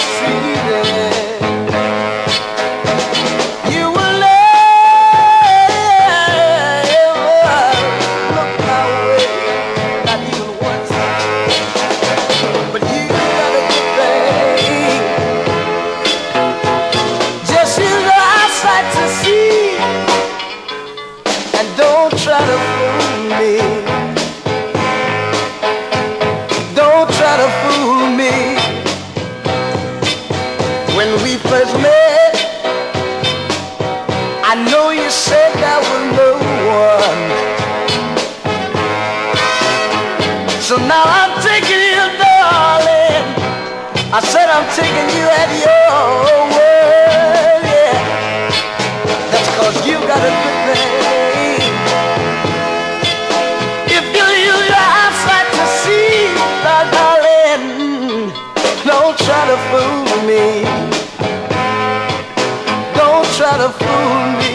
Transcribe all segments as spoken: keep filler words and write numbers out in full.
So now I'm taking you, darling. I said I'm taking you at your word, yeah. That's 'cause you got a good thing. If you use your eyesight to see, darling, don't try to fool me. Don't try to fool me.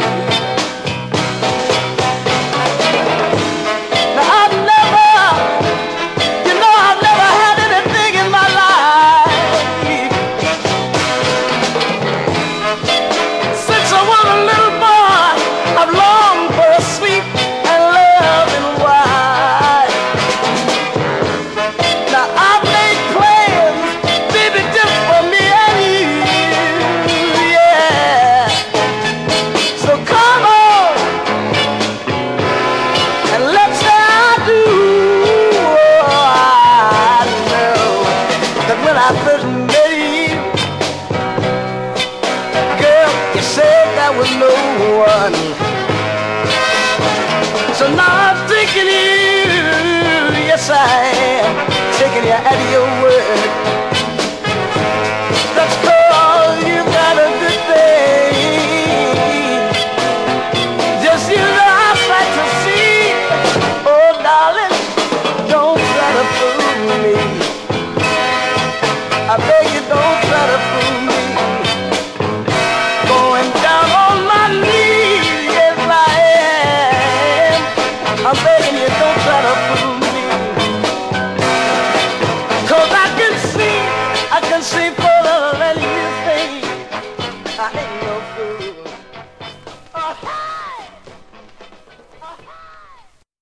I first met you, girl, you said there was no one. So now I'm taking you, yes I am, taking you at your word. That's 'cause you got a good thing. Just use the eyesight to see. Oh darling, don't try to fool me. I beg you.